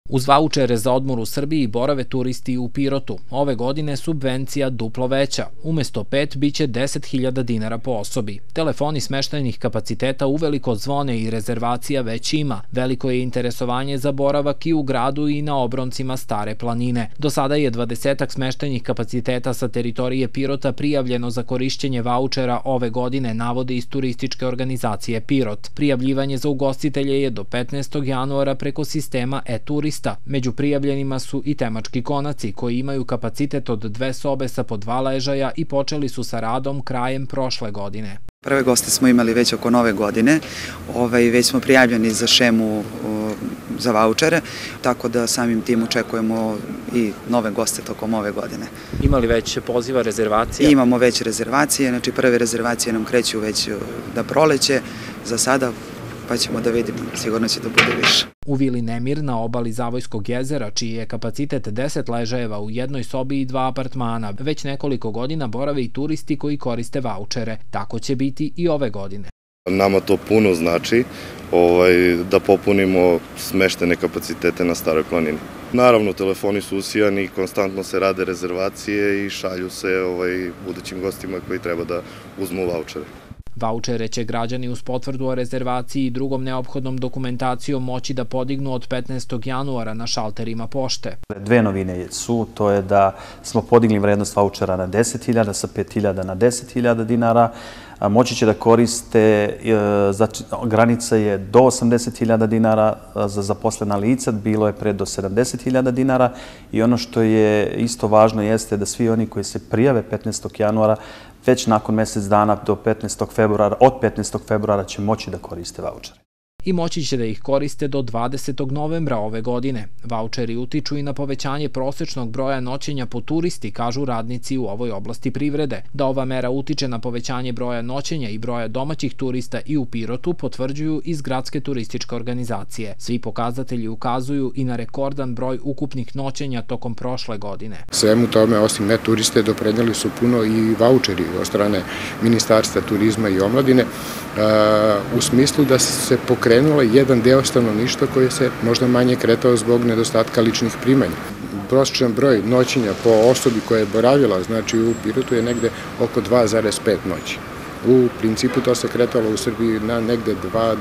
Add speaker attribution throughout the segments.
Speaker 1: Uz vaučere za odmor u Srbiji borave turisti u Pirotu. Ove godine subvencija duplo veća. Umesto 5 biće 10.000 dinara po osobi. Telefoni smeštajnih kapaciteta uveliko zvone i rezervacija već ima. Veliko je interesovanje za boravak i u gradu i na obroncima Stare planine. Do sada je 20 smeštajnih kapaciteta sa teritorije Pirota prijavljeno za korišćenje vaučera ove godine, navode iz turističke organizacije Pirot. Prijavljivanje za ugostitelje je do 15. januara preko sistema e-turista. Među prijavljenima su i Temački konaci, koji imaju kapacitet od 2 sobe sa po 2 ležaja i počeli su sa radom krajem prošle godine.
Speaker 2: Prve goste smo imali već oko nove godine, već smo prijavljeni za šemu za vaučere, tako da samim tim očekujemo i nove goste tokom ove godine.
Speaker 1: Ima li već poziva rezervacija?
Speaker 2: Imamo već rezervacije, znači prve rezervacije nam kreću već da proleće za sada, pa ćemo da vidimo, sigurno će da bude više.
Speaker 1: U vili Nemir na obali Zavojskog jezera, čiji je kapacitet 10 ležajeva u jednoj sobi i 2 apartmana, već nekoliko godina borave i turisti koji koriste vaučere. Tako će biti i ove godine.
Speaker 3: Nama to puno znači da popunimo smeštene kapacitete na Staroj planini. Naravno, telefoni su usijani, konstantno se rade rezervacije i šalju se budućim gostima koji treba da uzmu vaučere.
Speaker 1: Vaučere će građani uz potvrdu o rezervaciji i drugom neophodnom dokumentacijom moći da podignu od 15. januara na šalterima pošte.
Speaker 4: Dve novine su, to je da smo podigli vrednost vaučera na 10.000, sa 5.000 na 10.000 dinara. Moći će da koriste, granica je do 80.000 dinara za zaposlena lica, bilo je pre do 70.000 dinara i ono što je isto važno jeste da svi oni koji se prijave 15. januara već nakon mjesec dana do 15. februara, od 15. februara će moći da koriste vaučere.
Speaker 1: I moći će da ih koriste do 20. novembra ove godine. Vaučeri utiču i na povećanje prosečnog broja noćenja po turisti, kažu radnici u ovoj oblasti privrede. Da ova mera utiče na povećanje broja noćenja i broja domaćih turista i u Pirotu potvrđuju iz Gradske turističke organizacije. Svi pokazatelji ukazuju i na rekordan broj ukupnih noćenja tokom prošle godine.
Speaker 5: Svemu tome, osim turiste, doprineli su puno i vaučeri od strane Ministarstva turizma i omladine, u smislu da se pokrenula jedan deo stanovništva koji se možda manje kretao zbog nedostatka ličnih primanja. Prosječan broj noćenja po osobi koja je boravila, znači u Pirotu, je negde oko 2,5 noći. U principu to se kretalo u Srbiji na negde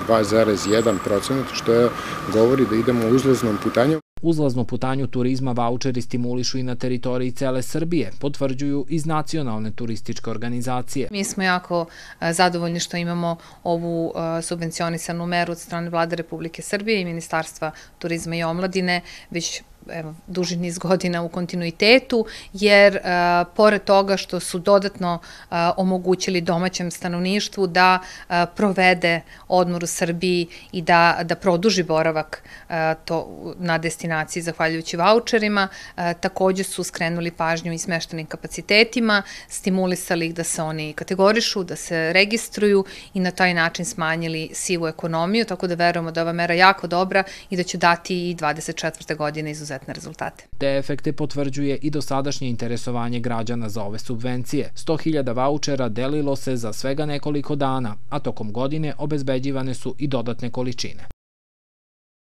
Speaker 5: 2,1%, što govori da idemo uzlaznom putanjom.
Speaker 1: Uzlaznu putanju turizma vaučeri stimulišu i na teritoriji cele Srbije, potvrđuju iz Nacionalne turističke organizacije.
Speaker 6: Mi smo jako zadovoljni što imamo ovu subvencionisanu meru od strane Vlade Republike Srbije i Ministarstva turizma i omladine, već duži niz godina u kontinuitetu, jer pored toga što su dodatno omogućili domaćem stanovništvu da provede odmor u Srbiji i da produži boravak na destinaciji zahvaljujući vaučerima, takođe su skrenuli pažnju i smeštenim kapacitetima, stimulisali ih da se oni kategorišu, da se registruju i na taj način smanjili sivu ekonomiju, tako da verujemo da je ova mera jako dobra i da će dati i 24. godine izuzetne rezultate.
Speaker 1: Te efekte potvrđuje i dosadašnje interesovanje građana za ove subvencije. 100.000 vaučera delilo se za svega nekoliko dana, a tokom godine obezbeđivane su i dodatne količine.